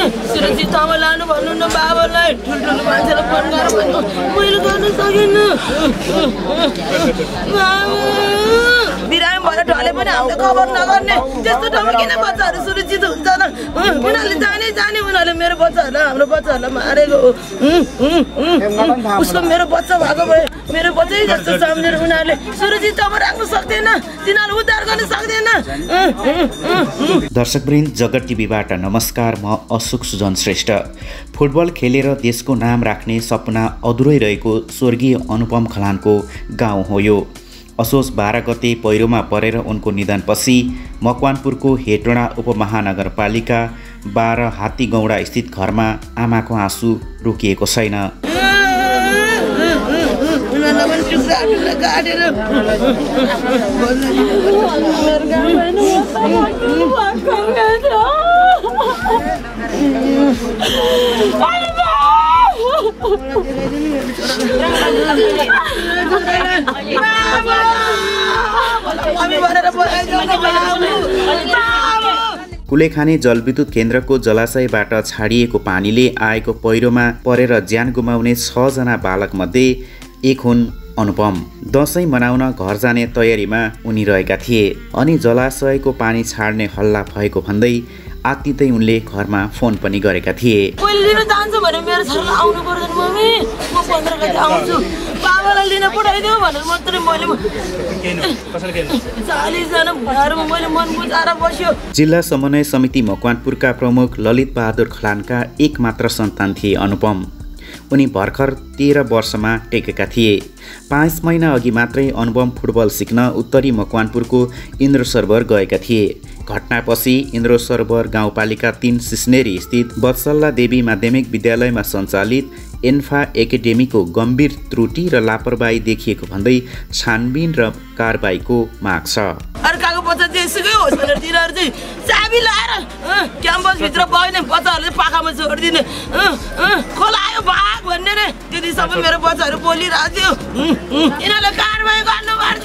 सुरक्षित ठाउँमा लानु भन्नु न बाबालाई ठुल्ठुलो मान्छेलाई फोन गरेर भन्नु मैले गर्न सकिनँ बिरामी भएर ढले पनि हामीले खबर नगर्ने त्यस्तो ठाउँमा किन बच्चाहरू सुरक्षित हुन्छ त उनीहरूले जाने उनीहरूले मेरो बच्चाहरूलाई हाम्रो बच्चाहरूलाई मारेको उसको मेरो बच्चा भएको भए मेरो बच्चै जस्तो सम्झेर उनीहरूले सुरक्षित ठाउँमा राख्नु सक्दैन तिनीहरू उद्धार गर्न सक्दैन। दर्शकवृन्द, जगत टिभीबाट नमस्कार, म अशोक सुजन श्रेष्ठ। फुटबल खेलेर देशको नाम राख्ने सपना अधुरै रहेको स्वर्गीय अनुपम खलानको गाउँ हो यो। असोज 12 गते पहिरोमा परेर उनको निधनपछि मकवानपुरको हेटोडा उपमहानगरपालिका 12 हात्तीगौडा स्थित घरमा आमाको आँसु रोकिएको छैन। कुलेखानी जलविद्युत केन्द्रको जलाशयबाट छाडिएको पानीले आएको पहिरोमा परेर ज्यान गुमाउने 6 जना बालक मध्ये एक हुन् अनुपम। दसैँ मनाउन घर जाने तयारीमा उनी रहेका थिए अनि जलाशयको पानी छाड्ने हल्ला भएको भन्दै आत्तिँदै उनले घरमा फोन पनि गरेका थिए। मैले लिन जान्छु भने मेरो छोरालाई आउनु पर्दैन मम्मी, म 15 गते आउँछु, बाबालाई लिन पठाइदेऊ भनेर मात्रै मैले 40 जना घरमा मैले मन बुझाएर बस्यो। जिल्ला समन्वय समिति मकवानपुरका प्रमुख ललित बहादुर खलानका एक मात्र सन्तान थिए अनुपम। उनी भर्खर 13 वर्षमा टेकेका थिए। 5 महिना अघि मात्रै अनुपम फुटबल सिक्न उत्तरी मकवानपुरको इन्द्र सरोवर गएका थिए। घटनापछि इन्द्र सरोवर गाउँपालिका 3 सिस्नेरी स्थित वत्सला देवी माध्यमिक विद्यालयमा सञ्चालित एन्फा एकाडेमीको गम्भीर त्रुटि र लापरवाही देखिएको भन्दै छानबिन र कारबाहीको माग छ। अर्काको बच्चा जेसुकै होस् भनेर तिनीहरू चाहिँ चाबी लाएर क्याम्पसभित्र बस्ने बच्चाहरूले पाखामा छोडिदिने खोला आयो भाग भन्ने रे त्यति सबै मेरो बच्चाहरू बोलिरहेको थियो। यिनीहरूले कारबाही गर्नुपर्छ,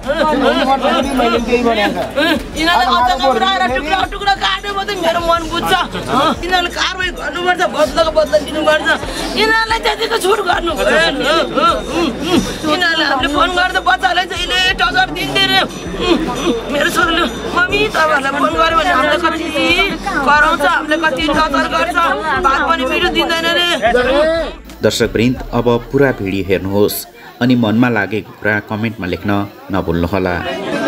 यिनीहरूले अचानक उडाएर टुक्रा टुक्रा काट्यो मात्रै मेरो मन बुझ्छ। यिनीहरूले कारबाही गर्नुपर्छ, बदलाको बदला दिनुपर्छ, यिनीहरूलाई त्यतिको छुट गर्नु भएन। यिनीहरूले हामीले फोन गर्दा बच्चाहरूलाई जहिले टचर दिँदै रे मेरो छोरीले मम्मी तपाईँहरूलाई फोन गऱ्यो भने हामीले कति कराउँछ, हामीले कति टचर गर्छ, भात पनि मिठो दिँदैन रे। दर्शकवृन्द, अब पुरा भिडियो हेर्नुहोस् अनि मनमा लागेको कुरा कमेन्टमा लेख्न नभुल्नुहोला।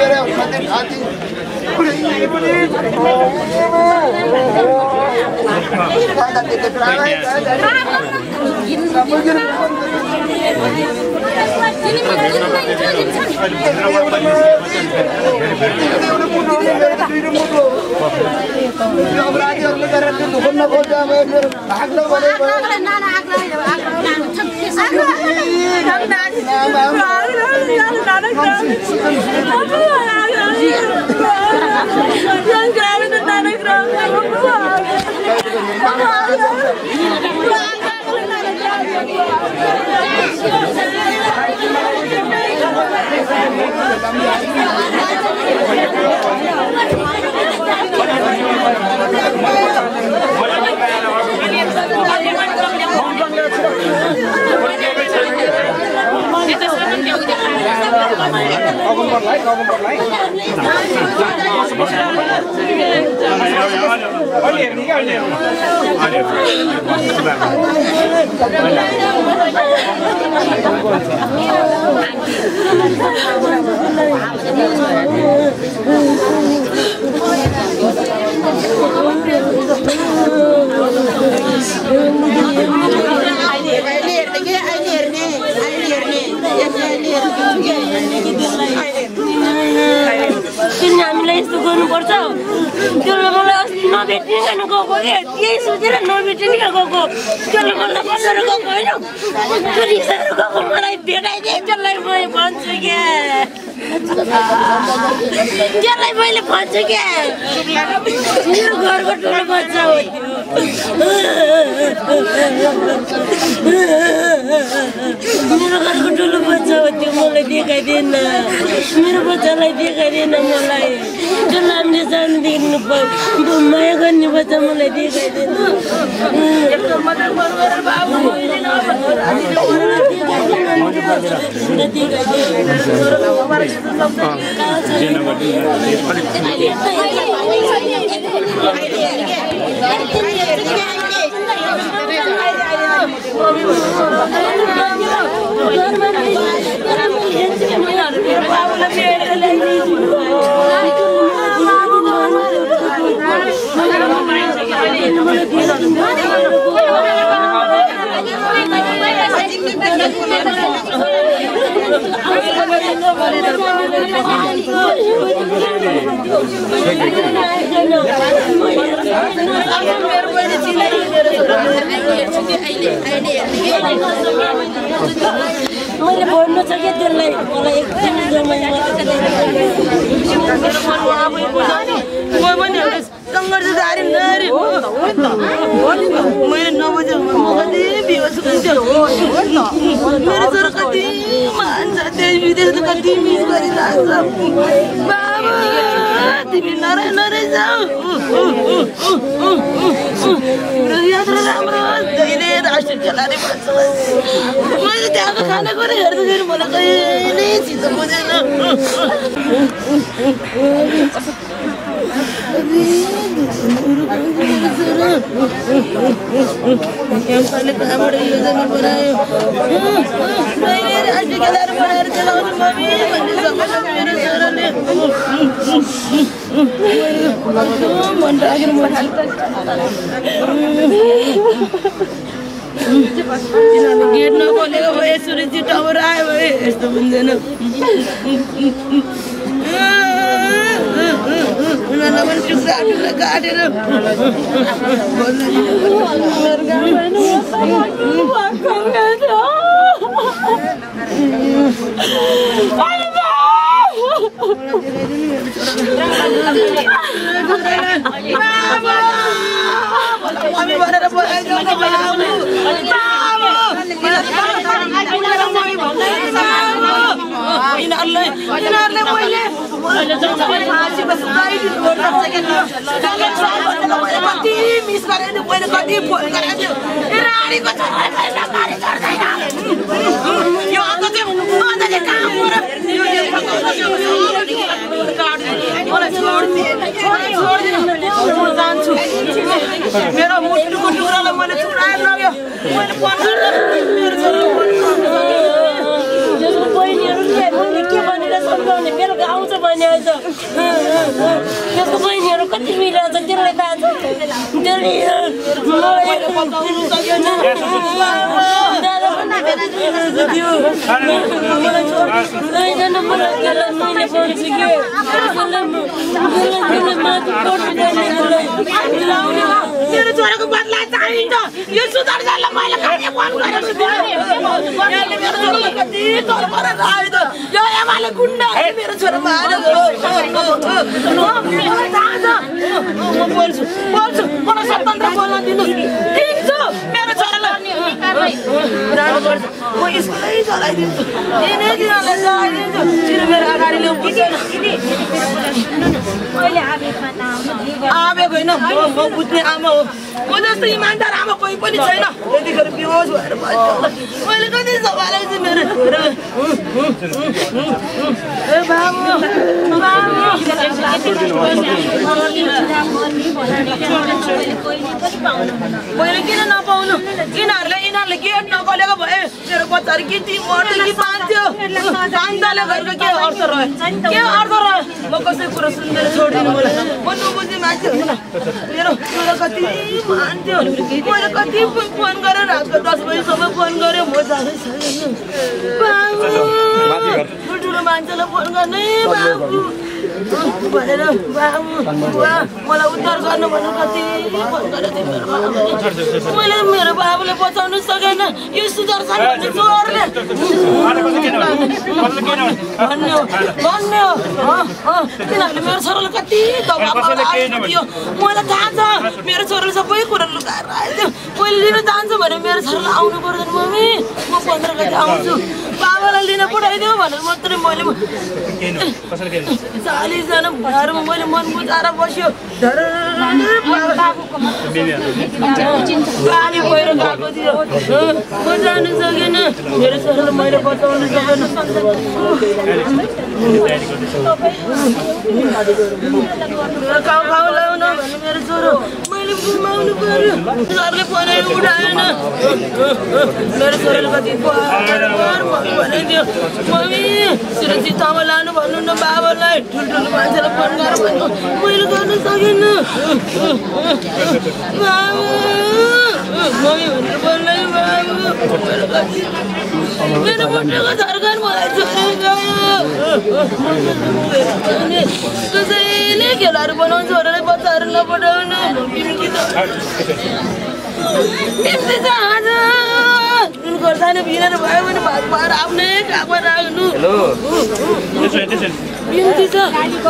हामीलाई यस्तो गर्नुपर्छ त्यसले मलाई नभेटिकन गएको यही सोचेर नभेटिकन गएको त्यसले मलाई बसेर गएको होइन रिसाएर गएको मलाई भेटाइदिए त्यसलाई म भन्छु क्या त्यसलाई मैले भन्छु क्या मेरो घरको ठुलो बच्चा हो मेरो घरको ठुलो बच्चा हो त्यो मलाई देखाइदिएन मेरो बच्चालाई देखाइदिएन मलाई जो हामीले जान्दिनु माया गर्ने बच्चा मलाई देखाइदिएन मैले भन्नु छ के त्यसलाई मलाई एकदम जमाइमा सङ्घर्षधारी नारी हो मैले नबुझेको कति बेहोस हुन्थ्यो मेरो छोरा कति मान्छ देश विदेश कति मिस गरिरहेको बाबा तिमी नराई नराई जाऊ यात्रा राम्रो जहिले राष्ट्रिय खेलाडी भन्छ मैले त्यहाँको खानेकुरा हेर्दाखेरि मलाई कहिले चित्त बुझेन एमपाले कहाँबाट योजना बनायो मैले राष्ट्रिय खेलाडी बनाएर चलाउनु मम्मी भन्ने सबै मेरो छोराले मन राखेर गेट नखोलेको भए सुरक्षित टावर आयो भए यस्तो हुँदैन उनीहरूलाई पनि टुक्रा टुक्रा काटेर मेरो मुटुको टुक्रालाई मैले छुडाएर लग्यो मैले बहिनीहरूले के भनेर सम्झाउने बेलुका आउँछ भने आउँछ त्यसको बहिनीहरू कति मिलेर छ त्यसलाई थाहा छ त्यसले मेरो छोराको बदला चाहिन्छ यो सुधार जाला मैले खाने फोन गरेको कति तर्फर राख्छ यो आमाले गुन्डा मेरो छोरा मारेको म बोल्छु मलाई स्वतन्त्र बोल्न दिनु ठीक छ मेरो छोरालाई म स्कुलै चलाइदिन्छु दिनै दिनलाई चलाइदिन्छु चिर मेरो अगाडि ल्याउ आवेग होइन म बुझ्ने आमा हो म जस्तो इमान्दार आमा कोही पनि छैन त्यतिखेर बेहोस भएर मैले कति सम्हालेको छु मेरो मैले किन नपाउनु यिनीहरूले गेट नखोलेको भए मेरो बच्चाहरू कि मर्थ्यो कि बाँध्थ्यो शान्ताले गरेको के अर्थ रह्यो म कसै कुरो सुन्दैन छोडिदिनु मलाई म नबुझ्ने मान्छे होइन मेरो छोरा कति मान्थ्यो मैले कति फोन गरेर रातको 10 बजीसम्म फोन गरेँ म जाँदैछ ठुल्ठुलो मान्छेलाई फोन गर्ने बाबु भनेर बाबु मलाई उद्धार गर्नु भन्नु कति फोन गरेको थिएँ मैले मेरो बाबुले बचाउनु सकेन यो सुदर्शन भन्ने चोरले भन्ने हो तिनीहरूले मेरो छोरालाई कति दबाब दियो मलाई थाहा छ मेरो छोराले सबै कुरा लुकाएर आयो मैले लिन जान्छु भने मेरो छोरालाई आउनु पर्दैन मम्मी म 15 गते आउँछु बाबालाई लिन पठाइदियो भनेर मात्रै मैले 40 जना भुवाहरूमा मैले मन बुझाएर बस्यो पानी पहिरो गएको थियो म जानु सकेन मेरो छोरालाई मैले बचाउनु सकेन खाउ ल्याउन भन्नु मेरो छोरो मैले गुमाउनु पर्यो सरले पढाइ उठाएन मेरो छोराले कति भनेको मम्मी सुरक्षितमा लानु भन्नु न बाबालाई ठुल्ठुलो मान्छेलाई फोन गरेर भन्नु मैले गर्न सकेन बाबु मम्मी भनेर बोल्दै बाबु मेरो मुटुको धड्कन मलाई छोडेर गयो कसैले खेलाहरू बनाउँछ छोरालाई बच्चाहरू नपठाउनु खोर्सानी भिनेर भयो भने भात पाएर आफ्नै काखमा राख्नु बिन्ती छ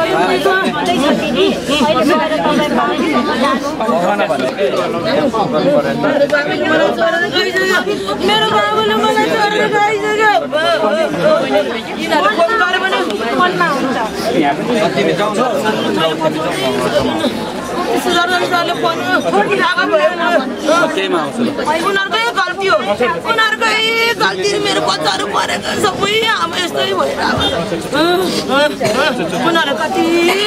मेरो बाबुले मलाई छोडेर गइसक्यो यिनीहरूले फोन गऱ्यो भने फोनमा हुन्छ सरले फोन उनीहरूकै गल्ती हो उनीहरूकै गल्ती मेरो बच्चाहरू परेको सबै आमा यस्तै भएर उनीहरू कति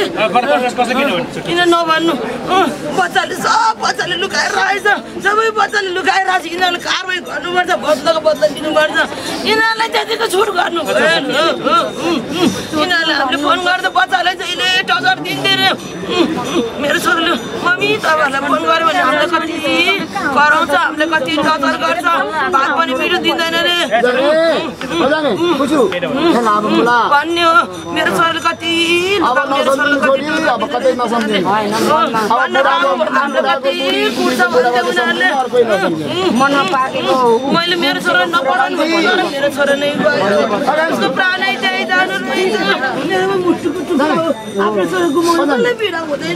किन नभन्नु बच्चाले लुकाएर रहेछ सबै बच्चाले लुकाइरहेछ यिनीहरूले कारवाही गर्नुपर्छ बदलाको बदला दिनुपर्छ यिनीहरूलाई त्यतिको छुट गर्नु यिनीहरूले हामीले फोन गर्दा बच्चालाई जहिले टचर दिँदैन मेरो छोरीले मम्मी तपाईँहरूलाई फोन गऱ्यो भने हामीलाई कति कराउँछ हामीले कति टचर गर्छ भात पनि मिठो दिँदैन रे भन्ने हो मेरो छोरीले कति मैले मेरो छोरा नपढाउनु मेरो छोरा नै गयो उसको प्राणै त्यही जानु रहेछ मेरोमा मुटु आफ्नो छोरा गुमाउनुलाई पीडा हुँदैन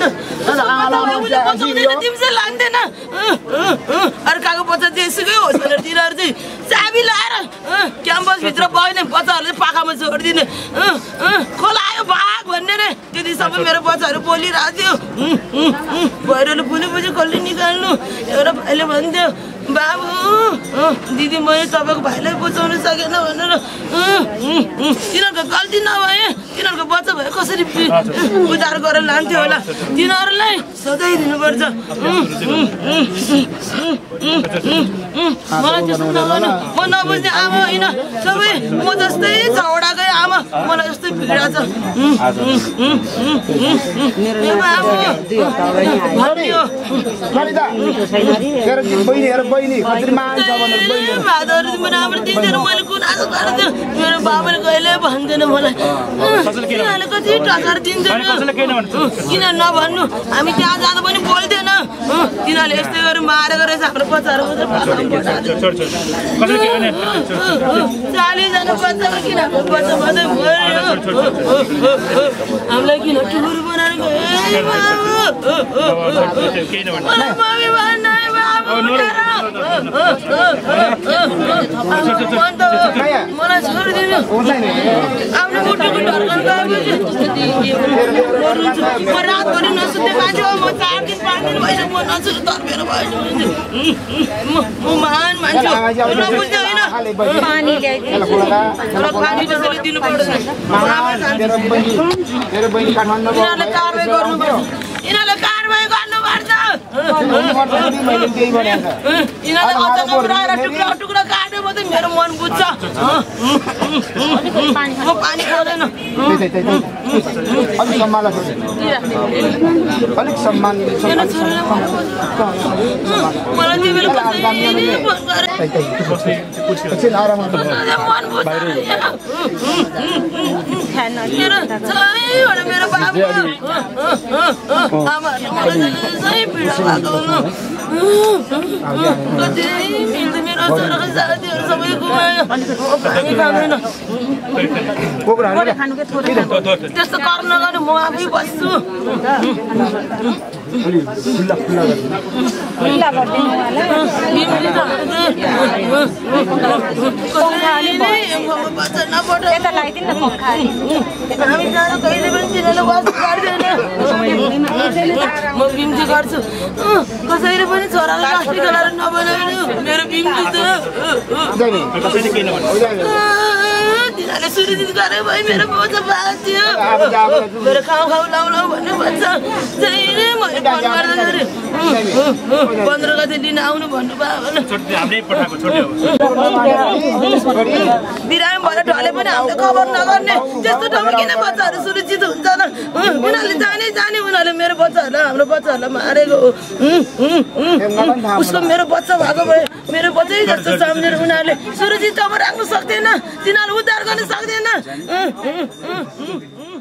तिमीले लान्दैन अर्काको बच्चा जेसुकै होस् भनेर तिनीहरू चाहिँ चाबी लाएर क्याम्पसभित्र बस्ने बच्चाहरूले पाखामा छोडिदिने खोला आयो भाग भन्ने रे त्यति सबै मेरो बच्चाहरू बोलिरहेको थियो भैरोले पुली खोल्ली निकाल्नु एउटा भाइले भन्थ्यो बाबु दिदी मैले तपाईँको भाइलाई बचाउनु सकेन भनेर तिनीहरूको गल्ती नभए तिनीहरूको बच्चा भए कसरी उद्धार गरेर लान्थ्यो होला तिनीहरूलाई सजाय दिनुपर्छ मलाई त्यस्तो नगर्नु म नबुझ्ने आमा होइन सबै म जस्तै झगडाकै आमा मलाई जस्तै भिडा छ मेरो बाबाले कहिले भन्दैन मलाई तिनीहरूले कति टचर दिँदैन किन नभन्नु हामी त्यहाँ जाँदा पनि बोल्दैन तिनीहरूले यस्तै गरेर मारेको रहेछ हाम्रो बच्चाहरू 40 जना बच्चाहरू किन हाम्रो बच्चा मात्रै मर्यो हामीलाई किन टुर बनाएर मलाई छोडिदिनु आफ्नो मुटुको ढर्कन गएपछि म रातभरि नसुत्ने मान्छे हो म 4 दिन 5 दिन भइसक्यो म नसुत्नु तर्फेर भयो म महान मान्छे हो नबुझ्ने होइन पानी पानी जसले दिनु पर्छ यिनीहरूले कारवाही गर्नुपर्छ यिनीहरूले कारवाही गर्नुपर्छ यिनीहरूले अचानक उठाएर टुक्रा टुक्रा काट्यो म त मेरो मन बुझ्छ म पानी खाँदैन अलिक सम्मान मलाई त्यो बेला मेरो बाबु आमाहरूले मलाई सही पीडा भएको कति मिल्दै मेरो छोराको साथीहरू सबै गुमायो पानी खाँदैन त्यस्तो कर्म नगर्नु म आफै बस्छु म बिम्ची गर्छु कसैले पनि छोरालाई राष्ट्रिय खेलाएर नबनाइदिनु मेरो बिम्ची तिनीहरूले सुरुजित गरे भाइ मेरो बच्चा बाँच्यो मेरो खाउ खाउ लाउ लाउ भन्ने भन्छ जहिले मैले फोन गर्दाखेरि 15 गते लिन आउनु भन्नु भयो बिरामी भएर ढले पनि हामीले खबर नगर्ने त्यस्तो ठाउँमा किन बच्चाहरू सुरक्षित हुन्छ न उनीहरूले जाने उनीहरूले मेरो बच्चाहरूलाई हाम्रो बच्चाहरूलाई मारेको उसको मेरो बच्चा भएको भए मेरो बच्चै जस्तो सम्झेर उनीहरूले सुरक्षित ठाउँमा राख्नु सक्दैन तिनीहरू उद्धार गर्न सक्दैन